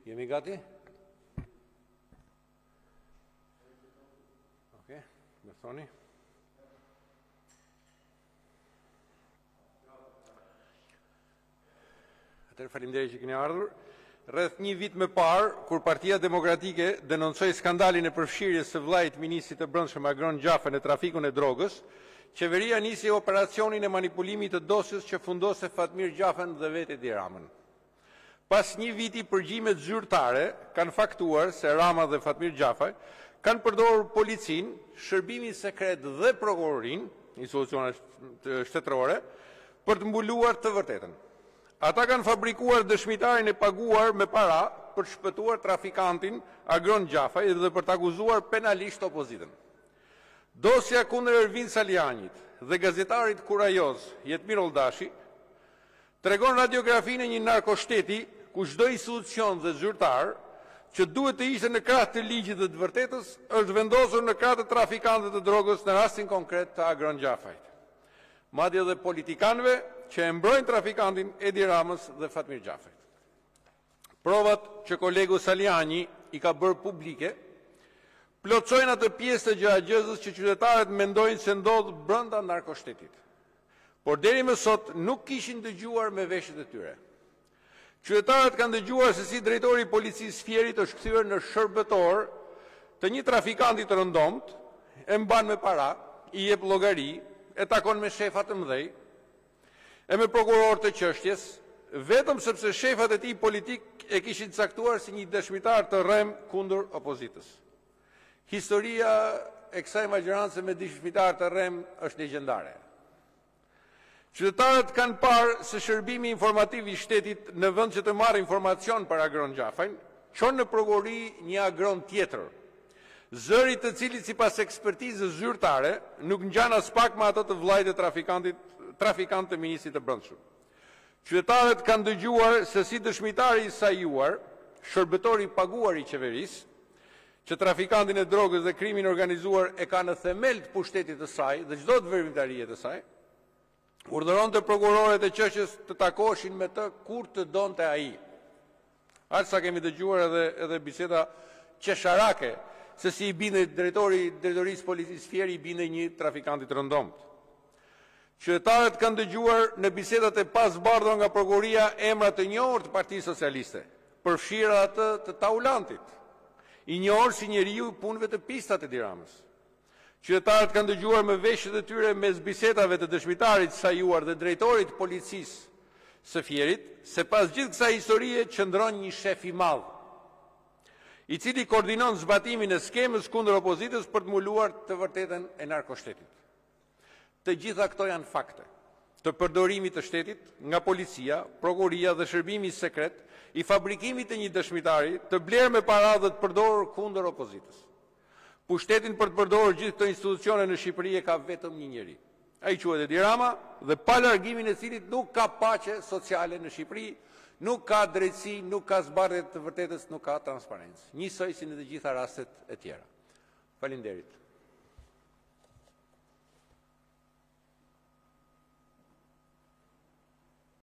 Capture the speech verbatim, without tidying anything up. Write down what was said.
Jemi gati? Ok, më thoni. Atëherë faleminderit që keni ardhur. Rreth një vit më parë, kur Partia Demokratike denoncoi skandalin e përfshirjes së vllait ministrit të Brendshëm Agron Xhafa në trafikun e drogës, qeveria nisi operacionin e manipulimit të dosjes që fundose Fatmir Xhafën dhe vetë Edi Ramën. Pas një viti përgjimet zyrtare kanë faktuar se Rama dhe Fatmir Xhafa kanë përdorur policin, shërbimin sekret dhe prokurorin, institucione shtetërore, për të mbuluar të vërtetën. Ata kanë fabrikuar dëshmitarin e paguar me para për të shpëtuar trafikantin Agron Xhafa dhe për të akuzuar penalisht opozitën. Dosja kundër Ervin Salianit dhe gazetarit kurajoz Jetmir Oldashi tregon radiografinë e një narkoshteti ku çdo institucion dhe zyrtar që duhet të ishte në krah të ligjit dhe të vërtetës është vendosur në krah të trafikantëve të drogës në rastin konkret të Agron Xhafait. Madje edhe politikanëve që e mbrojnë trafikantin Edi Ramës dhe Fatmir Xhafait. Provat që kolegu Saliani i ka bërë publike plotësojnë atë pjesë të gjëhagjëzës që qytetarët mendojnë se ndodh brenda narkoshtetit. Por deri më sot nuk kishin dëgjuar me veshët e tyre. Qytetarët kanë dëgjuar se si drejtori i policisë Fierit është kthyer në shërbëtor të një trafikanti të rëndomt, e mban me para, i jep llogari, e takon me shefa të mëdhej, e me prokuror të çështjes, vetëm sepse shefat e tij politik e kishin caktuar si një dëshmitar të rrem kundër opozitës. Historia e kësaj magjorance me dëshmitar të rrem është legjendare. Qytetarët kanë parë se shërbimi informativ i shtetit në vend që të marrë informacion për Agron Xhafën, çon në prokurori një agron tjetër, zëri të cilit sipas ekspertizës zyrtare nuk ngjan as pak me ato të vllajt e trafikantit trafikant të ministrit të Brendshëm. Qytetarët kanë dëgjuar se si dëshmitari i sajuar, shërbëtori i paguar i qeverisë, që trafikantin e drogës dhe krimin organizuar e ka në themel të pushtetit të saj dhe çdo të veprimtarie të saj, urdhëron të prokurorët e çështjes të takoshin me të kur të donte ai. Aq sa kemi dëgjuar edhe edhe biseda qesharake se si i binde drejtori drejtorisë policisë Fieri i binde një trafikanti të rëndomt. Qytetarët kanë dëgjuar në bisedat e pasbardhura nga prokuroria emra të njohur të Partisë Socialiste, përfshirë atë të Taulantit, i njohur si njeriu i punëve të pistat e Edi Ramës. Qytetarët kanë dëgjuar me veshët e tyre mes bisedave të dëshmitarit sajuar dhe drejtorit të policisë së Fierit, se pas gjithë kësaj historie qëndron një shef i madh, i cili koordinon zbatimin e skemës kundër opozitës për të mbuluar të vërtetën e narkoshtetit. Të gjitha këto janë fakte të përdorimit të shtetit nga policia, prokuroria dhe shërbimi sekret i fabrikimit të një dëshmitari të blerë me para dhe të përdorur kundër opozitës. Pushtetin për të përdorur gjithë këto institucione në Shqipëri e ka vetëm një njeri. Ai quhet Edi Rama dhe pa largimin e cilit nuk ka paqe sociale në Shqipëri, nuk ka drejtësi, nuk ka zbardhje të vërtetës, nuk ka transparencë. Njësoj si në të gjitha rastet e tjera. Faleminderit.